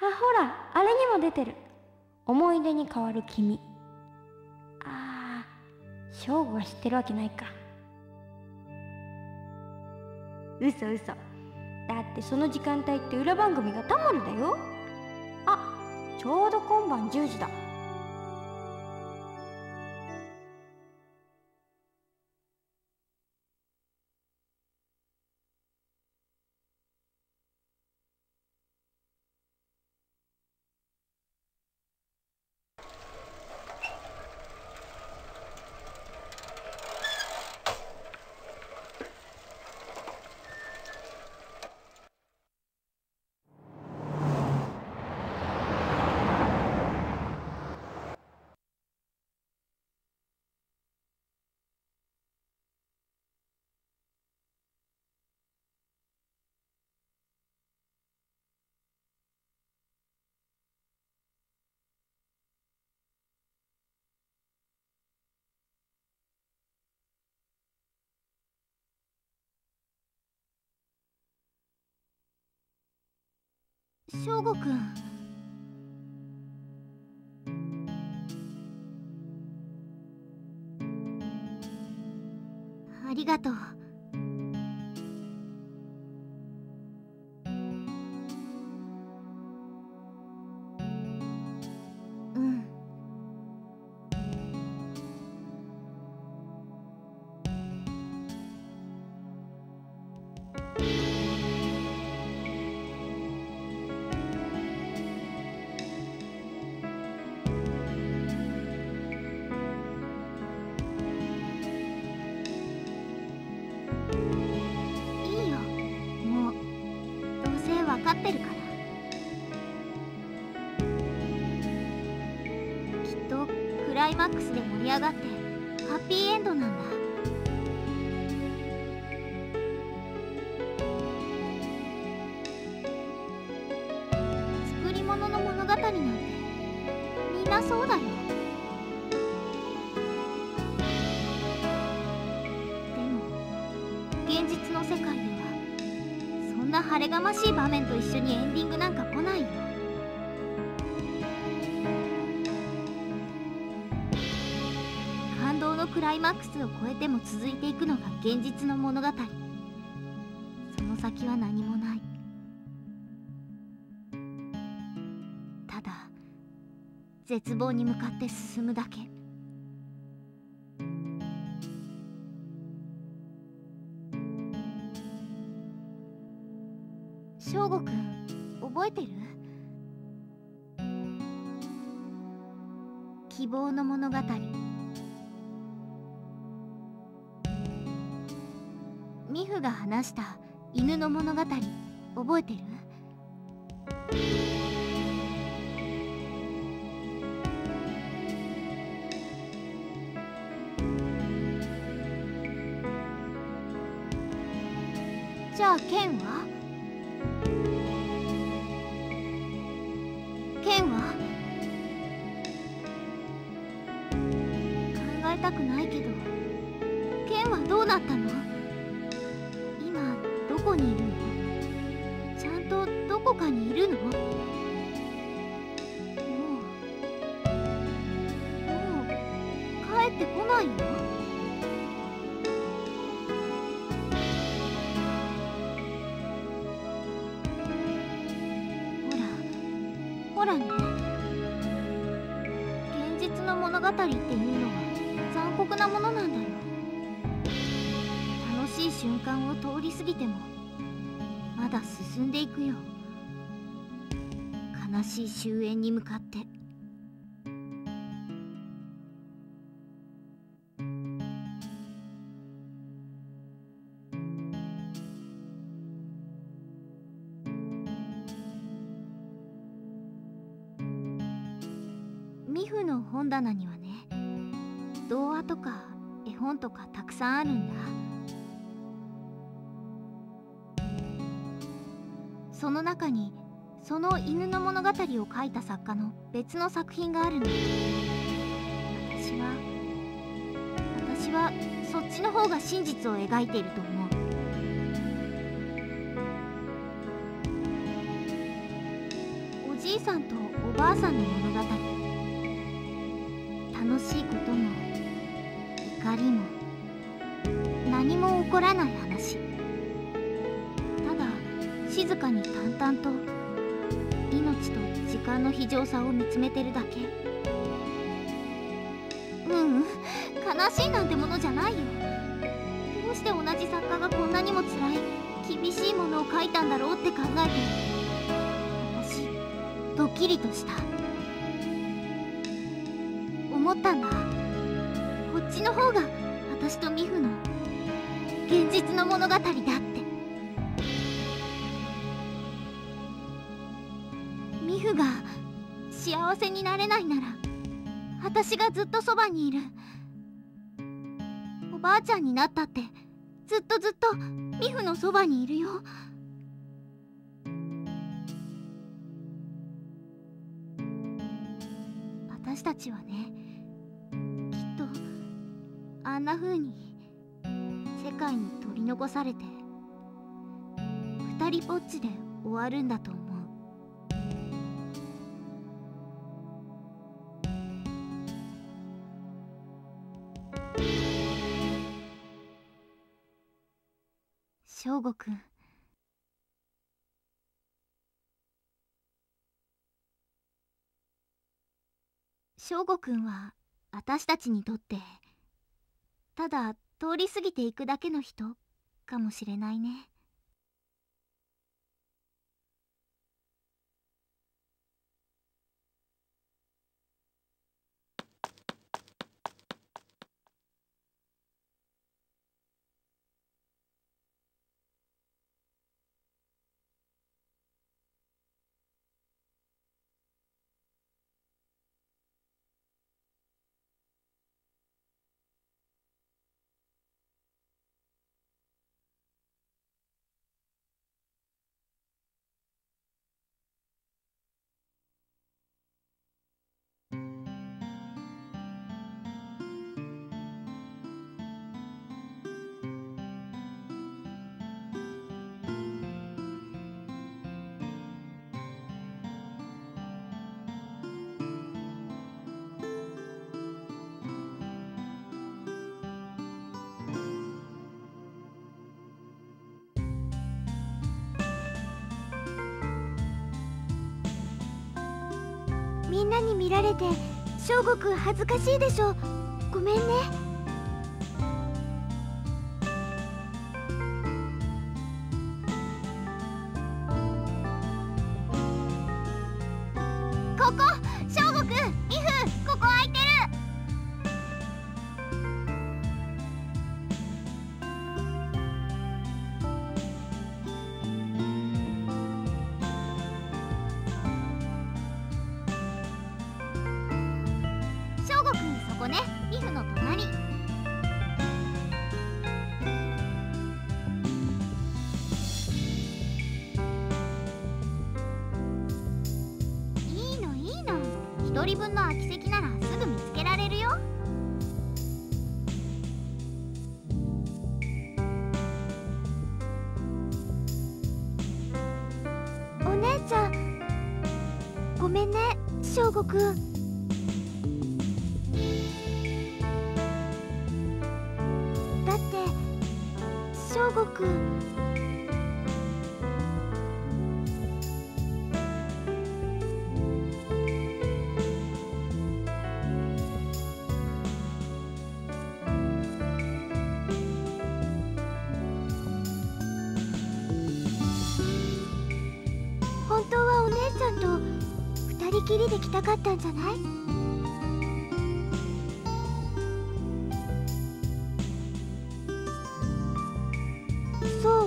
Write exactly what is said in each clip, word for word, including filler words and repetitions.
ほら、あれにも出てる。思い出に変わる君。あー、翔吾が知ってるわけないか。嘘嘘。だってその時間帯って裏番組がタモリだよ。あ、ちょうど今晩じゅうじだ。 翔吾くん、ありがとう。うん。いいよ、もうどうせ分かってるから。きっとクライマックスで盛り上がってハッピーエンドなんだ。作り物の物語なんてみんなそうだよ。現実の世界ではそんな晴れがましい場面と一緒にエンディングなんか来ないよ。感動のクライマックスを超えても続いていくのが現実の物語。その先は何もない。ただ絶望に向かって進むだけ。翔吾くん、覚えてる？希望の物語。ミフが話した犬の物語、覚えてる？じゃあケンは？ケンは？考えたくないけど、ケンはどうなったの？今どこにいるの？ちゃんとどこかにいるの？もうもう帰ってこないの？ほらね、現実の物語っていうのは残酷なものなんだよ。楽しい瞬間を通り過ぎてもまだ進んでいくよ。悲しい終焉に向かって。ミフの本棚にはね、童話とか絵本とかたくさんあるんだ。その中にその犬の物語を書いた作家の別の作品があるの。私は私はそっちの方が真実を描いていると思う。おじい母さんの物語。楽しいことも怒りも何も起こらない話。ただ静かに淡々と命と時間の非常さを見つめてるだけ。ううん、悲しいなんてものじゃないよ。どうして同じ作家がこんなにも辛い厳しいものを書いたんだろうって考えて私ドキリとした。思ったんだ、こっちの方が私とミフの現実の物語だって。ミフが幸せになれないなら私がずっとそばにいる。おばあちゃんになったってずっとずっとミフのそばにいるよ。私たちはね、きっとあんな風に世界に取り残されて二人ぼっちで終わるんだと思う。翔吾くん、翔吾くんは私たちにとってただ通り過ぎていくだけの人かもしれないね。みんなに見られて翔吾くん恥ずかしいでしょ。ごめんね。ここ翔吾くん、ミフ、ここ空いてる。翔吾くんそこね、ミフの隣。いいのいいの、一人分の空き席ならすぐ見つけられるよ。お姉ちゃんごめんね、翔吾くん。だって翔吾くん本当はお姉ちゃんと二人きりで来たかったんじゃない？そう？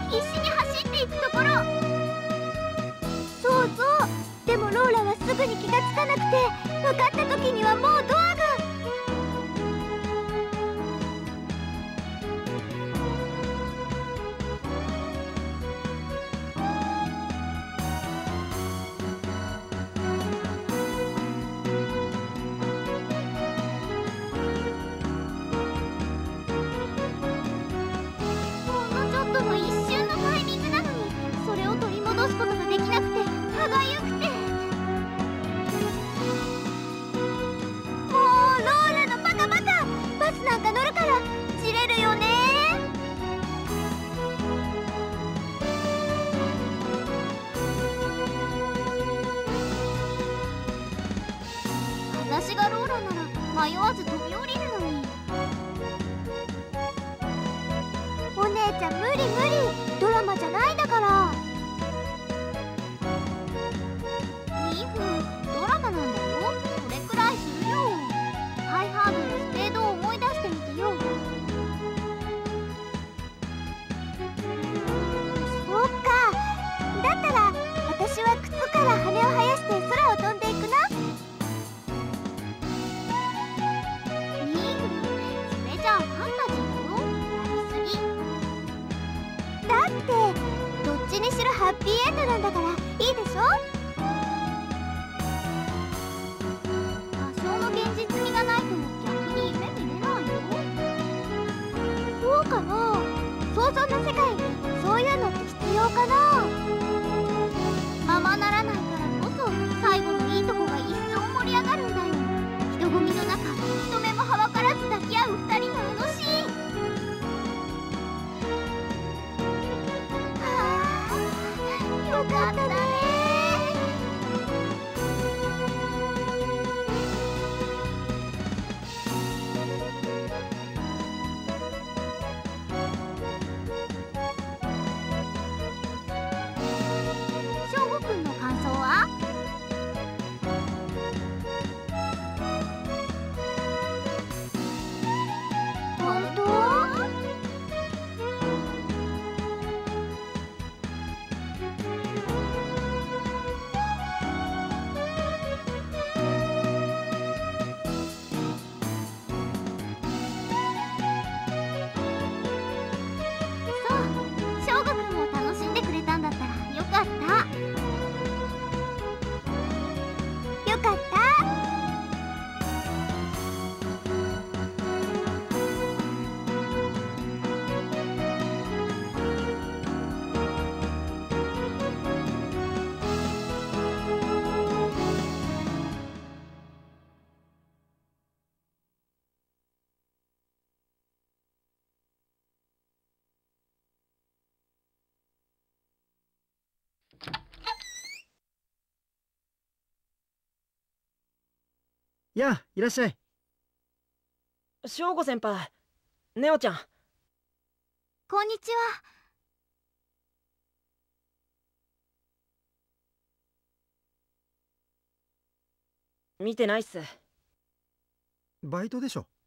必死に走っていくところ。そうそう。でもローラはすぐに気がつかなくて、分かった時にはもうドアが。私がローラなら迷わず飛び降りるのに。お姉ちゃん無理無理、ドラマじゃないんだから。ミーフ、ドラマなんだよ。それくらいするよ。ハイハードのスペードを思い出してみてよ。そっか。だったら私は靴から羽を生やして空を飛んでいくな。にしろハッピーエンドなんだからいいでしょ。多少の現実味がないと逆に夢見れないよ。そうかな。想像の世界にそういうのって必要かな。ままならないからこそ最後のいいとこが一層盛り上がるんだよ。人混みの中、人目もはばからず抱き合う二人のあのシーン。よかったね。翔吾くんの感想は？本当？ やあ、いらっしゃい。 翔吾先輩、ネオちゃん。 こんにちは。 見てないっす。 バイトでしょ。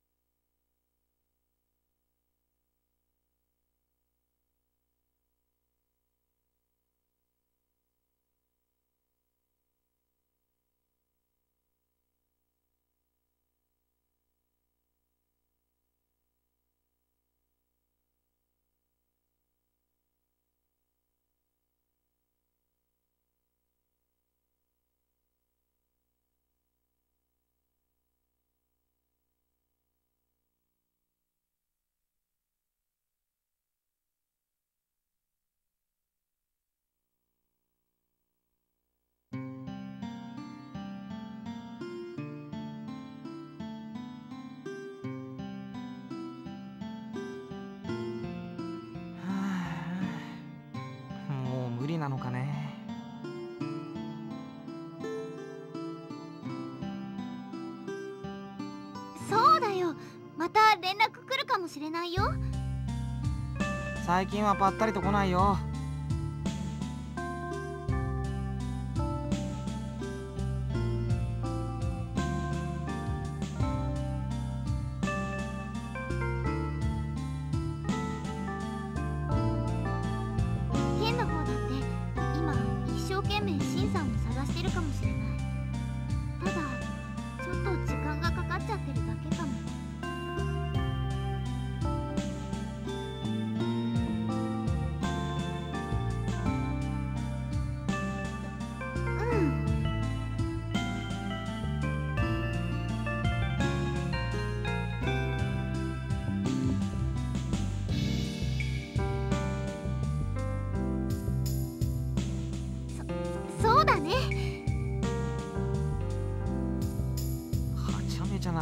もう無理なのかね。 そうだよ。また連絡来るかもしれないよ。 最近はぱったりと来ないよ。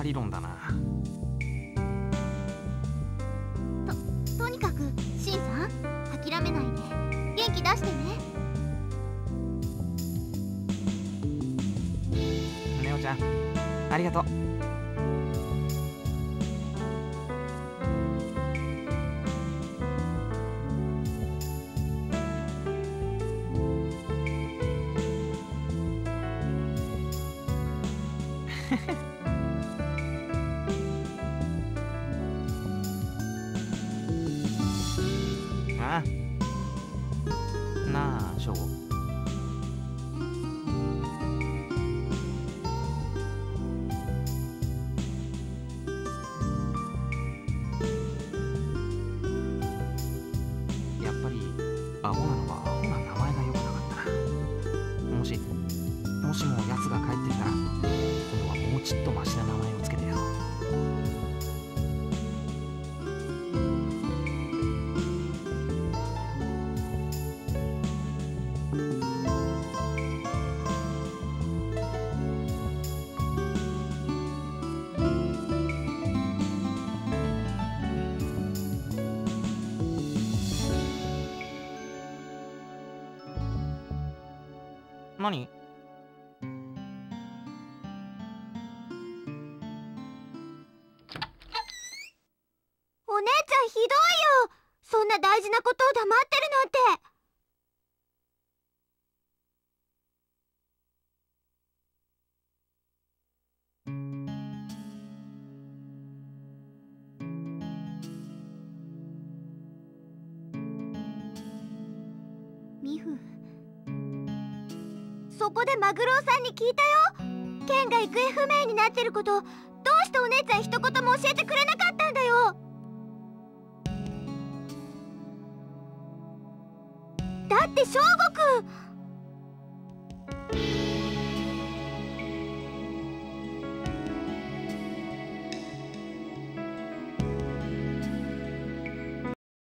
理論だな。 とにかくシンさん、諦めないで元気出してね。 ネオちゃん、ありがとう。ああ、なあ、ショウゴ。やっぱりアホなのはアホな名前が良くなかったな。もしもしも奴が帰ってきたら、今度はもうちっとマシな名前をつけてやろう。何？ お姉ちゃんひどいよ。そんな大事なことを黙ってるなんて。ミフ、そこでマグロウさんに聞いたよ。ケンが行方不明になってること、どうしてお姉ちゃん一言も教えてくれなかったんだよ。だって翔吾くん